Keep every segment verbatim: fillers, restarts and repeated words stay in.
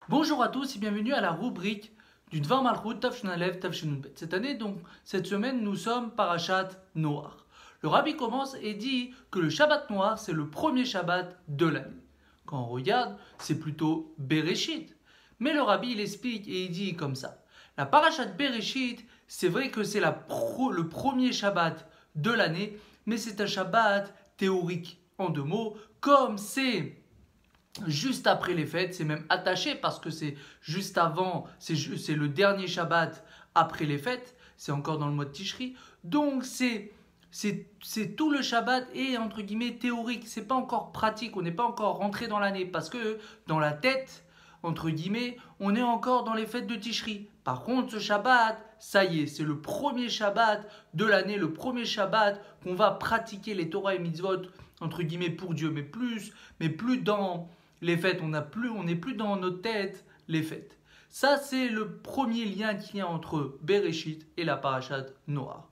Bonjour à tous et bienvenue à la rubrique du Dvar Malchut Tafshin Alev Tafshin Bet. Cette année, donc, cette semaine, nous sommes Parashat Noach. Le Rabbi commence et dit que le Shabbat Noach, c'est le premier Shabbat de l'année. Quand on regarde, c'est plutôt Bereshit. Mais le Rabbi, il explique et il dit comme ça. La Parashat Bereshit, c'est vrai que c'est la pro, le premier Shabbat de l'année, mais c'est un Shabbat théorique. En deux mots, comme c'est juste après les fêtes, c'est même attaché parce que c'est juste avant, c'est le dernier Shabbat après les fêtes, c'est encore dans le mois de Tishri. Donc c'est c'est tout le Shabbat est entre guillemets théorique, c'est pas encore pratique, on n'est pas encore rentré dans l'année parce que dans la tête, entre guillemets, on est encore dans les fêtes de Tishri. Par contre, ce Shabbat, ça y est, c'est le premier Shabbat de l'année, le premier Shabbat qu'on va pratiquer les Torah et Mitzvot, entre guillemets, pour Dieu, mais plus, mais plus dans les fêtes, on n'a plus, on n'est plus dans nos têtes les fêtes. Ça, c'est le premier lien qu'il y a entre Bereshit et la Parashat Noach.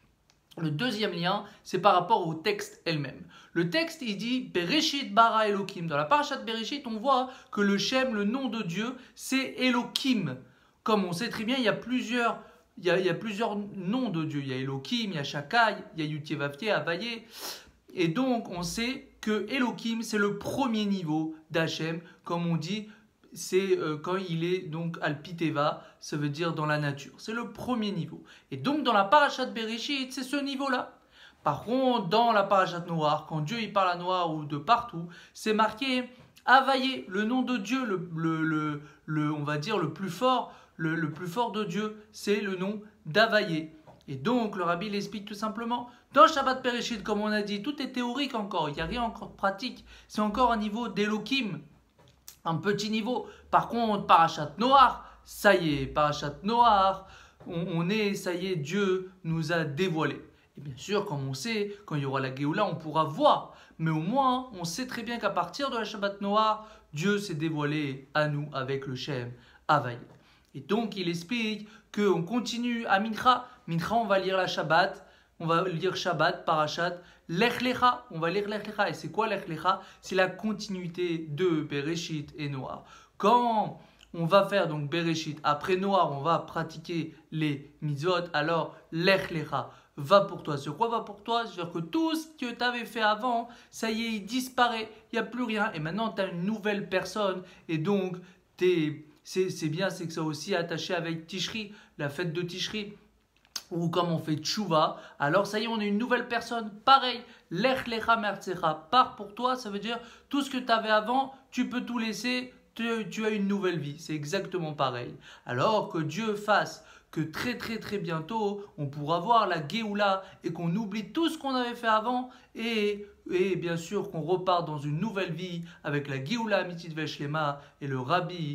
Le deuxième lien, c'est par rapport au texte elle-même. Le texte, il dit Bereshit bara Elokim. Dans la Parashat Bereshit, on voit que le Shem, le nom de Dieu, c'est Elokim. Comme on sait très bien, il y a plusieurs, il y a, il y a plusieurs noms de Dieu. Il y a Elokim, il y a Shakai, il y a Yutevavke, Avaye. Et donc, on sait que Elokim, c'est le premier niveau d'Hachem, comme on dit, c'est euh, quand il est donc Alpiteva, ça veut dire dans la nature. C'est le premier niveau. Et donc, dans la Parashat Bereshit, c'est ce niveau-là. Par contre, dans la Parashat Noach, quand Dieu il parle à Noach ou de partout, c'est marqué Avaye, le nom de Dieu, le, le, le, le, on va dire le plus fort, le, le plus fort de Dieu, c'est le nom d'Avaye. Et donc, le Rabbi l'explique tout simplement. Dans Shabbat Bereshit, comme on a dit, tout est théorique encore. Il n'y a rien encore de pratique. C'est encore un niveau d'Elokim. Un petit niveau. Par contre, Parashat Noach, ça y est, Parashat Noach, on, on est, ça y est, Dieu nous a dévoilé. Et bien sûr, comme on sait, quand il y aura la Géoula, on pourra voir. Mais au moins, on sait très bien qu'à partir de la Shabbat Noach, Dieu s'est dévoilé à nous avec le Shem Havaï. Et donc, il explique qu'on continue à Mincha. Mincha, on va lire la Shabbat. On va lire Shabbat, Parashat, Lech Lecha. On va lire Lech Lecha. Et c'est quoi Lech Lecha? C'est la continuité de Bereshit et Noach. Quand on va faire donc Bereshit, après Noach, on va pratiquer les mitzvot. Alors, Lech Lecha va pour toi. C'est quoi va pour toi? C'est-à-dire que tout ce que tu avais fait avant, ça y est, il disparaît. Il n'y a plus rien. Et maintenant, tu as une nouvelle personne. Et donc, tu es... c'est bien, c'est que ça aussi attaché avec Tishri, la fête de Tishri. Ou comme on fait tchouva, alors ça y est, on est une nouvelle personne. Pareil, lech lecha mertzecha, pars pour toi, ça veut dire tout ce que tu avais avant, tu peux tout laisser, tu, tu as une nouvelle vie. C'est exactement pareil. Alors que Dieu fasse que très très très bientôt, on pourra voir la Géoula et qu'on oublie tout ce qu'on avait fait avant et, et bien sûr qu'on repart dans une nouvelle vie avec la Géoula Amitit Veshlema et le Rabbi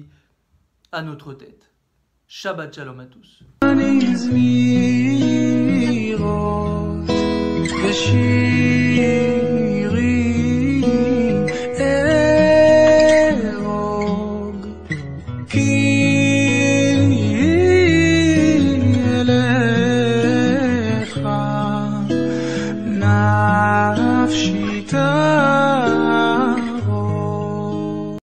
à notre tête. Shabbat Shalom à tous.